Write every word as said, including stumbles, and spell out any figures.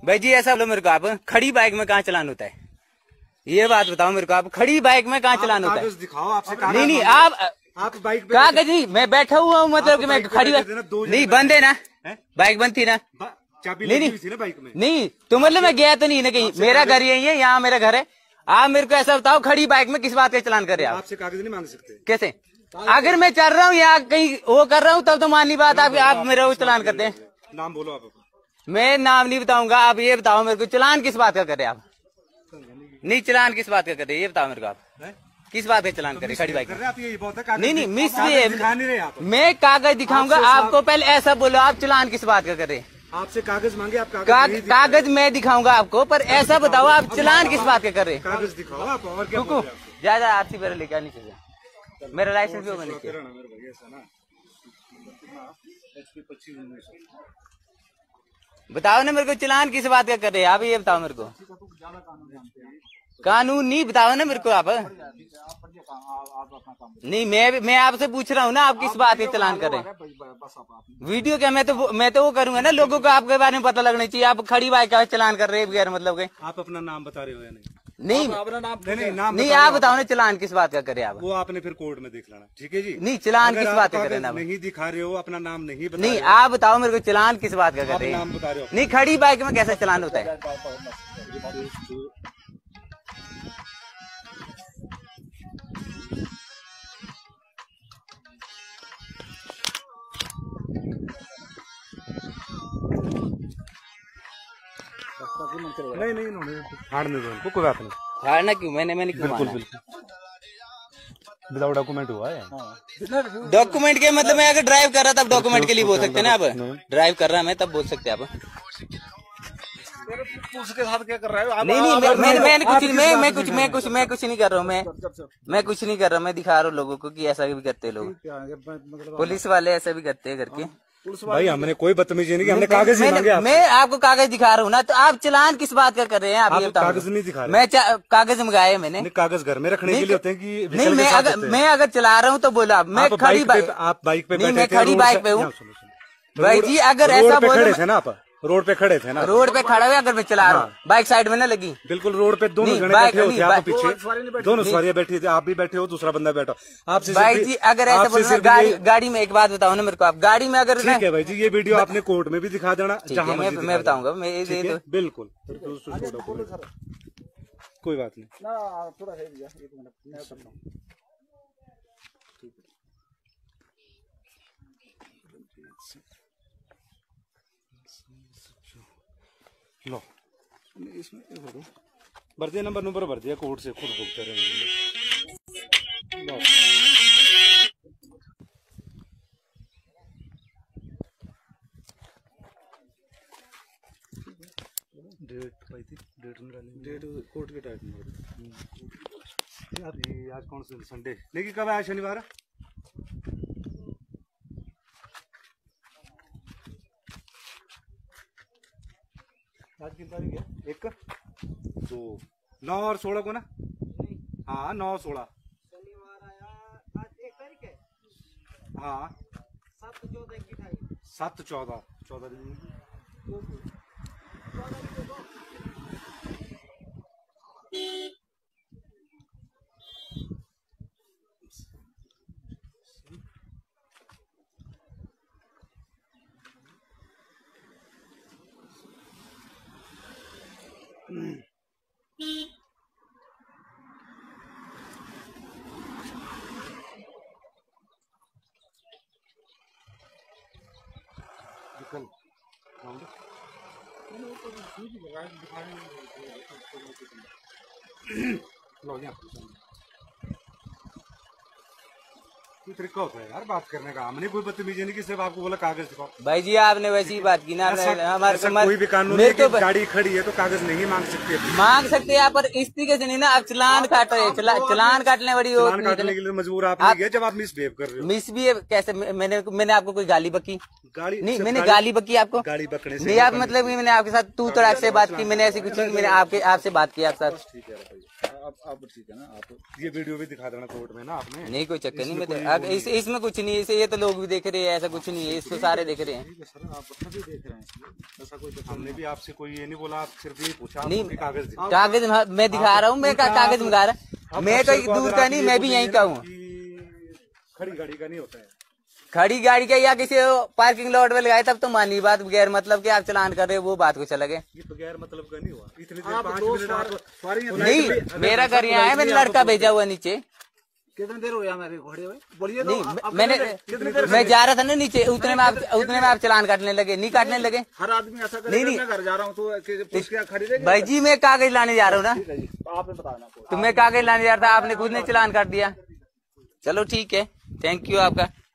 भाई जी ऐसा बोलो मेरे को, आप खड़ी बाइक में कहाँ चलान होता है, ये बात बताओ मेरे को। आप खड़ी बाइक में कहाँ चलान होता है? दिखाओ आपसे। नहीं नहीं आप आप बाइक कागज नहीं, मैं बैठा हुआ हूँ, मतलब कि मैं खड़ी नहीं बंद है ना, बाइक बंद थी ना, चाबी नहीं लगी हुई थी ना बाइक में। नहीं तो मतलब मैं गया तो नहीं ना कहीं, मेरा घर यही है, यहाँ मेरा घर है। आप मेरे को ऐसा बताओ खड़ी बाइक में किस बात का चलान कर रहे हैं आप? आपसे कागज नहीं मांग सकते कैसे? अगर मैं चल रहा हूँ या कहीं वो कर रहा हूँ तब तो माननी बात, आप आप मेरा वो चलान करते हैं। नाम बोलो आप। मैं नाम नहीं बताऊंगा, आप ये बताओ मेरे को चलान किस बात का करे आप? नहीं चलान किस बात का करे ये बताओ मेरे को, आप किस बात का चलान करे खड़ी बाइक? नहीं नहीं मिस भी मैं कागज दिखाऊंगा आपको, पहले ऐसा बोलो आप चलान किस बात का करे? आपसे कागज मांगे, आप कागज काग, कागज मैं दिखाऊंगा आपको, पर ऐसा बताओ आप चलान किस बात के कर रहे? कागज दिखाओ आप। और क्या ज्यादा आरसी मेरा लेकर नीचे जा, मेरा लाइसेंस भी होगा नीचे। बताओ ना मेरे को चलान किस बात का कर रहे हैं आप, ये बताओ मेरे को। कानून नहीं बताओ ना मेरे को आप। नहीं मैं मैं आपसे पूछ रहा हूँ ना, आप किस बात के चलान कर रहे हैं? वीडियो क्या, मैं तो मैं तो वो करूंगा ना, लोगों को आपके बारे में पता लगना चाहिए। आप खड़ी बाइक का चलान कर रहे हैं बगैर मतलब के। आप अपना नाम बता रहे हो या नहीं? नहीं अपना नाम नहीं, नहीं, नाम नहीं आप बताओ ना चलान किस बात का करे आप? वो आपने फिर कोर्ट में देख लेना, ठीक है जी। नहीं चलान किस बात का करे? नहीं दिखा रहे हो, अपना नाम नहीं बता नहीं आप बताओ मेरे को चलान किस बात का कर रहे हैं? नाम बता रहे हो। नहीं खड़ी बाइक में कैसा चलान होता है? नहीं नहीं इन्होंने फाड़ने दो उनको, कोई बात नहीं। फाड़ना क्यों? मैंने मैंने क्यों? बिल्कुल बिल्कुल विदाउट डॉक्यूमेंट हुआ है। डॉक्यूमेंट के मतलब मैं अगर ड्राइव कर रहा था तब डॉक्यूमेंट के लिए बोल सकते हैं ना आप? ड्राइव कर रहा मैं तब बोल सकते हैं आप। उसके साथ क्या कर रहा है? नहीं नहीं मैं मैं मैंने कुछ मैं मैं कुछ मैं कुछ मैं कुछ नहीं कर रहा हूँ, मैं मैं कुछ नहीं कर रहा, मैं दिखा रहा हूँ लोगों को कि ऐसा भी करते हैं लोग, पुलिस वाले ऐसा भी करते हैं करके। भाई हमने कोई बदतमीजी नहीं की, हमने कागज ही मांगे। मैं आपको कागज दिखा रहा हूँ ना, तो आप चलान किस बात का कर रहे हैं? आप ये बताओ। कागज नहीं दिखा रहे। मैं कागज मंगाए मैंने। कागज घर में रखने के लिए होते हैं कि नहीं? मैं अगर मैं अगर चला रहा हूँ तो बोला मैं खड़ी बाइक, आप बाइक पे नहीं मैं खड़ी बाइक पे हूँ भाई जी। अगर ऐसा बोले थे ना आप रोड पे खड़े थे ना, रोड पे खड़ा हुआ अगर मैं चला रहा हूँ, बाइक साइड में ना लगी। बिल्कुल रोड पे दोनों जने बैठे होते हैं, आप पीछे दोनों सवारियां बैठी थी, आप भी बैठे हो, दूसरा बंदा बैठा आपसे। भाई जी अगर ऐसा बोलना गाड़ी गाड़ी में, एक बात बताओ ना मेरे को, आप गाड़ी में अगर ठीक है भाई जी, ये वीडियो आपने कोर्ट में भी दिखा देना, जहाँ मैं मैं बताऊंगा मैं बिल्कुल। कोई बात नहीं। लो इसमें भर दिया, नंबर नंबर भर दिया, कोर्ट से खुद भुगते रहेंगे। डेट पाई थी, डेट में डाली, डेट कोर्ट के टाइप में यार। ये आज कौन सा संडे, लेकिन कब आया? शनिवार। आज कितनी तारीख है? एक दो नौ और सोलह को ना? हाँ नौ सोलह शनिवार आया। आज एक तारीख है। हाँ सात चौदह की तारीख, सात चौदह चौदह कल तरीका होता है यार बात करने का, हमने कोई बदतमीजी नहीं की, सिर्फ आपको बोला कागज दिखाओ। भाई जी आपने वैसी ही बात की ना, हमारे कोई भी कानून है कि गाड़ी खड़ी है तो कागज नहीं मांग सकते। मांग सकते हैं पर इस तरीके से नहीं ना, आप चलान काट रहे, चलान काटने बड़ी चलान काटने के लिए मजबूर आप नहीं गए जब आप मिसबिहेव कर रहे हो। मिसबिहेव कैसे? मैंने मैंने आपको कोई गाली बकी? गाली नहीं मैंने गाली बकी आपको? गाली बकने से नहीं आप मतलब मैंने आपके साथ तू तड़ाक से बात की, मैंने ऐसी कुछ मैंने आपके आपसे बात की आपके साथ। आप आप ठीक है ना, आप ये वीडियो भी दिखा देना कोर्ट में ना आपने। नहीं कोई चक्कर नहीं, मैं अब इस, इसमें कुछ नहीं है, इसे ये तो लोग भी देख रहे हैं, ऐसा कुछ नहीं है, इसको सारे देख रहे हैं। सर आप सभी देख रहे हैं, ऐसा कोई हमने भी आपसे कोई ये नहीं बोला, आप सिर्फ ये पूछा नहीं कागज कागज मैं दिखा रहा हूँ, मैं कागज मंगा रहा, मैं कोई दूर का नहीं, मैं भी यहीं का हूँ। खड़ी गाड़ी का नहीं होता है, खड़ी गाड़ी का या किसी पार्किंग लॉट में लगाए तब तो मानी बात, बगैर मतलब के आप चलान कर रहे हो वो बात को चला गया। ये बगैर मतलब का नहीं हुआ, इतनी देर पाँच मिनट आप नहीं, मेरा घर यहाँ है, मैंने लड़का भेजा हुआ नीचे। कितनी देर हो गया मेरे घोड़े में, बोलिए नहीं मैंने मैं जा रहा था ना नीचे, उतने में आप उतने में आप चलान काटने लगे, नहीं काटने लगे। हर आदमी ऐसा करे, नहीं घर जा रहा हूँ तो खरीदेंगे भाई जी, मैं कागज लाने जा रहा हूँ ना, आपने बताना, तो मैं कागज लाने जा रहा था, आपने खुद ने चलान काट दिया। चलो ठीक है, थैंक यू आपका।